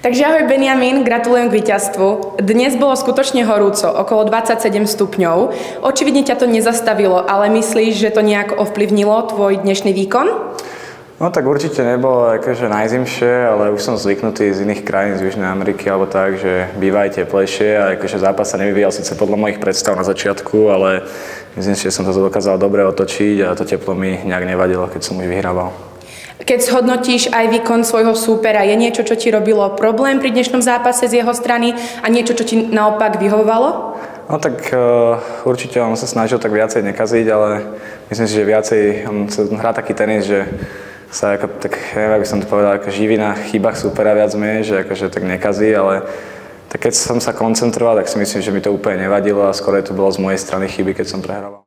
Takže ahoj Benjamín, gratulujem k víťazstvu. Dnes bolo skutočne horúco, okolo 27 stupňov. Očividne ťa to nezastavilo, ale myslíš, že to nejak ovplyvnilo tvoj dnešný výkon? No tak určite nebolo akože najzimšie, ale už som zvyknutý z iných krajín, z Južnej Ameriky alebo tak, že býva aj teplejšie a akože zápas sa nevyvíjal síce podľa mojich predstav na začiatku, ale myslím si, že som to dokázal dobre otočiť a to teplo mi nejak nevadilo, keď som už vyhrával. Keď zhodnotíš aj výkon svojho súpera, je niečo, čo ti robilo problém pri dnešnom zápase z jeho strany a niečo, čo ti naopak vyhovovalo? No tak určite on sa snažil tak viacej nekaziť, ale myslím si, že viacej on hrá taký tenis, že sa ako, tak neviem, aby som to povedal, ako živí na chybách súpera viac menej, že akože tak nekazí, ale tak keď som sa koncentroval, tak si myslím, že mi to úplne nevadilo a skoro to bolo z mojej strany chyby, keď som prehrával.